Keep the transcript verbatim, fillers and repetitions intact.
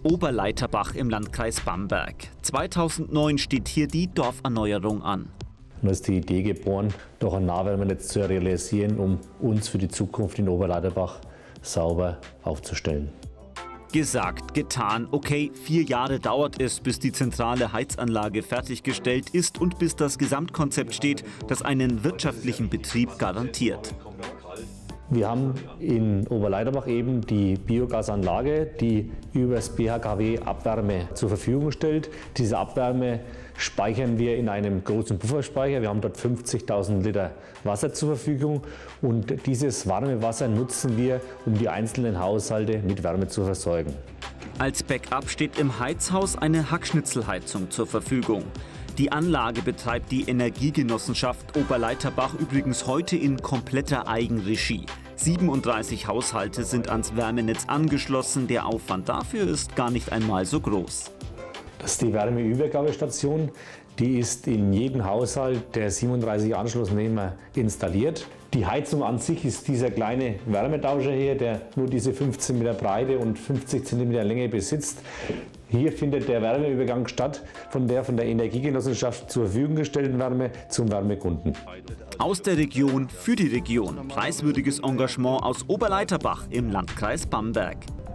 Oberleiterbach im Landkreis Bamberg. zweitausendneun steht hier die Dorferneuerung an. Und da ist die Idee geboren, doch ein Nahwärmenetz zu realisieren, um uns für die Zukunft in Oberleiterbach sauber aufzustellen. Gesagt, getan. Okay, vier Jahre dauert es, bis die zentrale Heizanlage fertiggestellt ist und bis das Gesamtkonzept steht, das einen wirtschaftlichen Betrieb garantiert. Wir haben in Oberleiterbach eben die Biogasanlage, die über das B H K W Abwärme zur Verfügung stellt. Diese Abwärme speichern wir in einem großen Pufferspeicher. Wir haben dort fünfzigtausend Liter Wasser zur Verfügung und dieses warme Wasser nutzen wir, um die einzelnen Haushalte mit Wärme zu versorgen. Als Backup steht im Heizhaus eine Hackschnitzelheizung zur Verfügung. Die Anlage betreibt die Energiegenossenschaft Oberleiterbach übrigens heute in kompletter Eigenregie. siebenunddreißig Haushalte sind ans Wärmenetz angeschlossen. Der Aufwand dafür ist gar nicht einmal so groß. Das ist die Wärmeübergabestation. Die ist in jedem Haushalt der siebenunddreißig Anschlussnehmer installiert. Die Heizung an sich ist dieser kleine Wärmetauscher hier, der nur diese fünfzehn Meter Breite und fünfzig Zentimeter Länge besitzt. Hier findet der Wärmeübergang statt von der von der Energiegenossenschaft zur Verfügung gestellten Wärme zum Wärmekunden. Aus der Region für die Region. Preiswürdiges Engagement aus Oberleiterbach im Landkreis Bamberg.